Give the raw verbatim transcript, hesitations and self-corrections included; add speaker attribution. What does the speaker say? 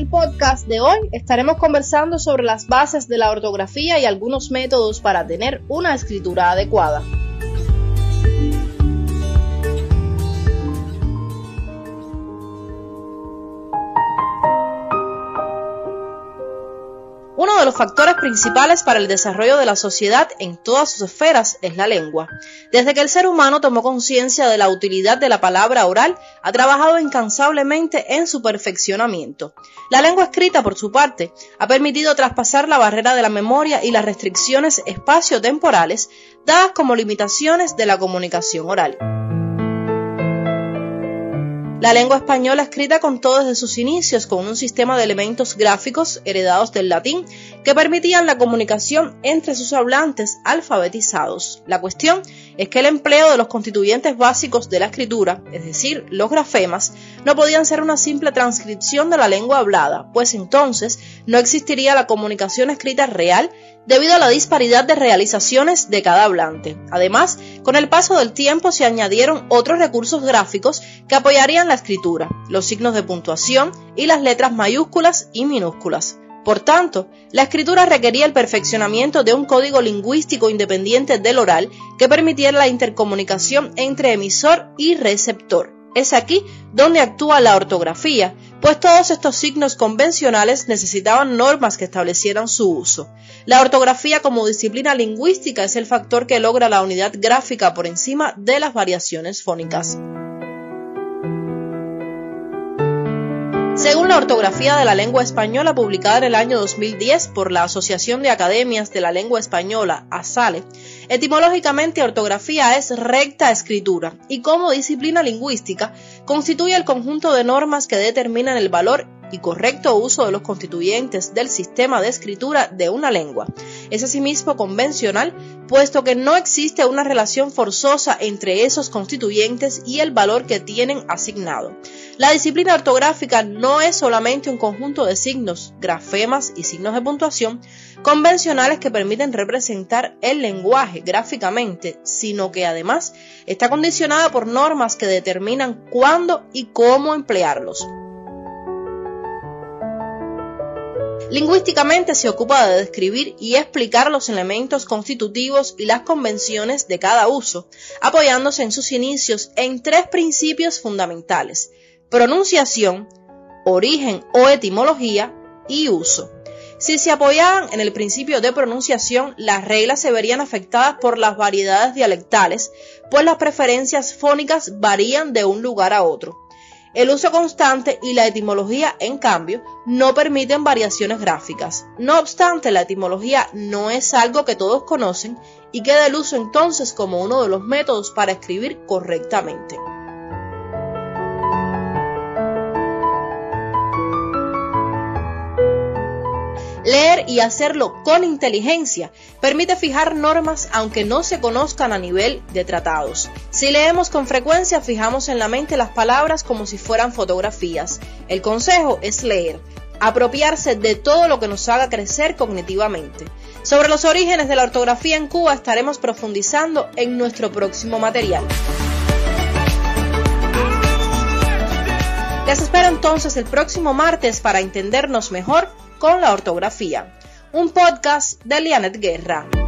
Speaker 1: el podcast de hoy estaremos conversando sobre las bases de la ortografía y algunos métodos para tener una escritura adecuada. Uno de los factores principales para el desarrollo de la sociedad en todas sus esferas es la lengua. Desde que el ser humano tomó conciencia de la utilidad de la palabra oral, ha trabajado incansablemente en su perfeccionamiento. La lengua escrita, por su parte, ha permitido traspasar la barrera de la memoria y las restricciones espaciotemporales dadas como limitaciones de la comunicación oral. La lengua española escrita contó desde sus inicios con un sistema de elementos gráficos heredados del latín que permitían la comunicación entre sus hablantes alfabetizados. La cuestión es que el empleo de los constituyentes básicos de la escritura, es decir, los grafemas, no podían ser una simple transcripción de la lengua hablada, pues entonces no existiría la comunicación escrita real debido a la disparidad de realizaciones de cada hablante. Además, con el paso del tiempo se añadieron otros recursos gráficos que apoyarían la escritura, los signos de puntuación y las letras mayúsculas y minúsculas. Por tanto, la escritura requería el perfeccionamiento de un código lingüístico independiente del oral que permitiera la intercomunicación entre emisor y receptor. Es aquí donde actúa la ortografía, pues todos estos signos convencionales necesitaban normas que establecieran su uso. La ortografía como disciplina lingüística es el factor que logra la unidad gráfica por encima de las variaciones fónicas. Según la ortografía de la lengua española publicada en el año dos mil diez por la Asociación de Academias de la Lengua Española, ASALE, etimológicamente ortografía es recta escritura y como disciplina lingüística constituye el conjunto de normas que determinan el valor y correcto uso de los constituyentes del sistema de escritura de una lengua. Es asimismo convencional, puesto que no existe una relación forzosa entre esos constituyentes y el valor que tienen asignado. La disciplina ortográfica no es solamente un conjunto de signos, grafemas y signos de puntuación convencionales que permiten representar el lenguaje gráficamente, sino que además está condicionada por normas que determinan cuándo y cómo emplearlos. Lingüísticamente se ocupa de describir y explicar los elementos constitutivos y las convenciones de cada uso, apoyándose en sus inicios en tres principios fundamentales: pronunciación, origen o etimología y uso. Si se apoyaban en el principio de pronunciación, las reglas se verían afectadas por las variedades dialectales, pues las preferencias fónicas varían de un lugar a otro. El uso constante y la etimología, en cambio, no permiten variaciones gráficas. No obstante, la etimología no es algo que todos conocen y queda el uso entonces como uno de los métodos para escribir correctamente. Leer y hacerlo con inteligencia permite fijar normas aunque no se conozcan a nivel de tratados. Si leemos con frecuencia, fijamos en la mente las palabras como si fueran fotografías. El consejo es leer, apropiarse de todo lo que nos haga crecer cognitivamente. Sobre los orígenes de la ortografía en Cuba estaremos profundizando en nuestro próximo material. Les espero entonces el próximo martes para entendernos mejor con la ortografía. Un podcast de Lianet Guerra.